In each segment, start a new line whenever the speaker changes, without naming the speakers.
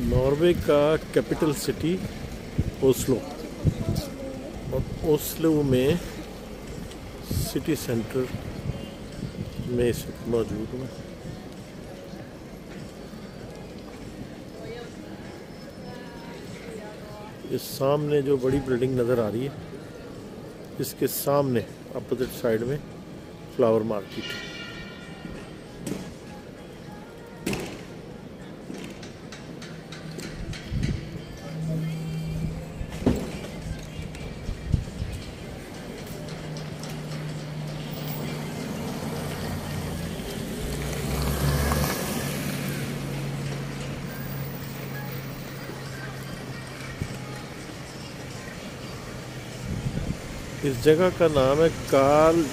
Norway का capital city Oslo, और Oslo में सिटी सेंटर में इस वक्त मौजूद हूँ। इस सामने जो बड़ी बिल्डिंग नज़र आ रही है, इसके सामने अपोजिट साइड में फ्लावर मार्केट है। इस जगह का नाम है कार्ल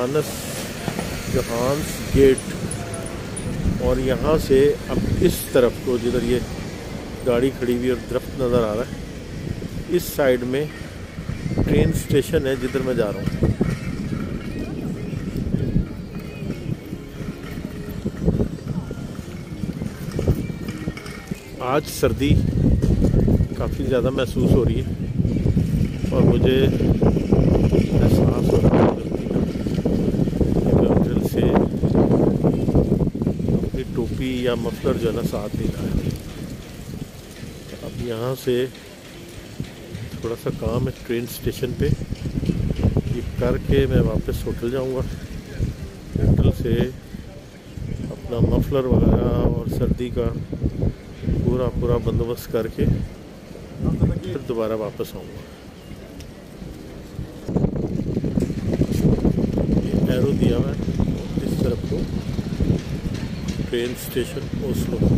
जोहान्स गेट, और यहाँ से अब इस तरफ को, जिधर ये गाड़ी खड़ी हुई और दरख्त नज़र आ रहा है, इस साइड में ट्रेन स्टेशन है जिधर मैं जा रहा हूँ। आज सर्दी काफ़ी ज़्यादा महसूस हो रही है और मुझे एहसास हो रहा है कि मैं होटल से अपनी टोपी या मफलर जो है ना साथ नहीं लाया। अब यहाँ से थोड़ा सा काम है ट्रेन स्टेशन पे, ये करके मैं वापस होटल जाऊँगा। होटल से अपना मफलर वगैरह और सर्दी का पूरा बंदोबस्त करके फिर दोबारा वापस आऊँगा। ये एरो दिया हुआ है इस तरफ को, ट्रेन स्टेशन ओस्लो।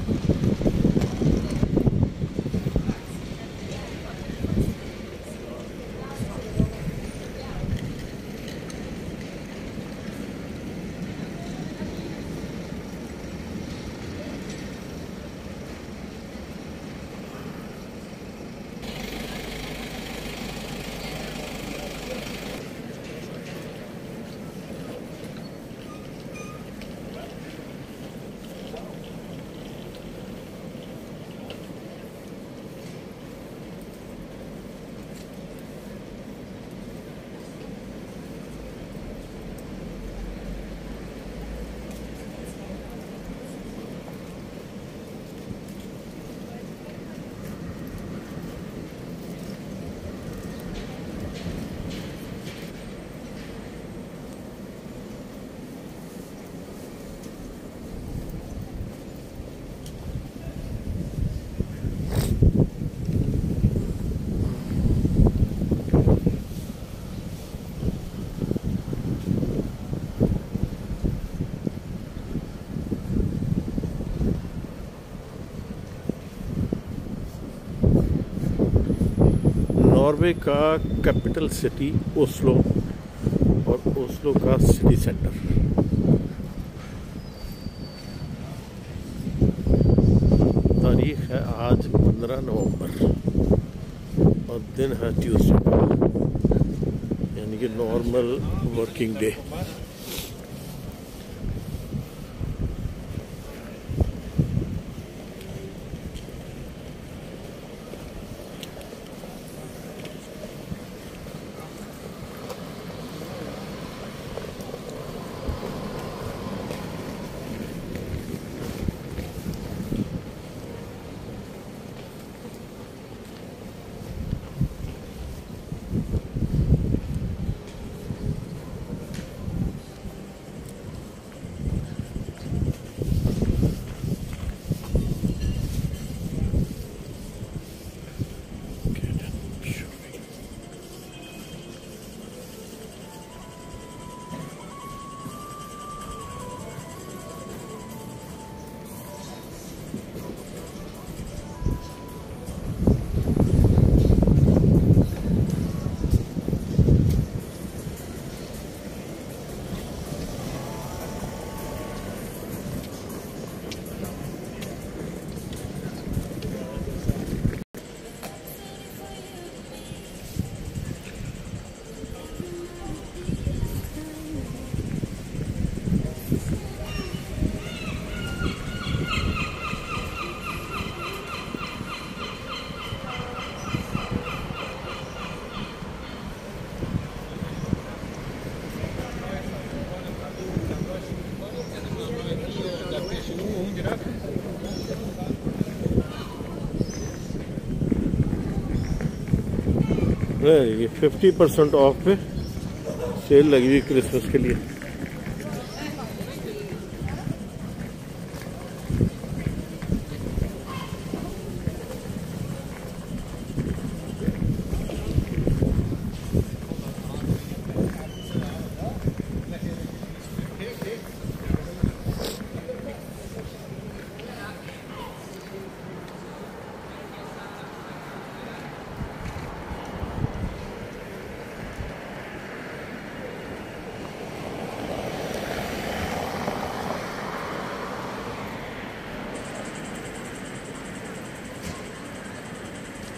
नॉर्वे का कैपिटल सिटी ओस्लो और ओस्लो का सिटी सेंटर। तारीख है आज 15 नवंबर और दिन है ट्यूसडे, यानी कि नॉर्मल वर्किंग डे। ये 50% ऑफ पे सेल लगी हुई क्रिसमस के लिए।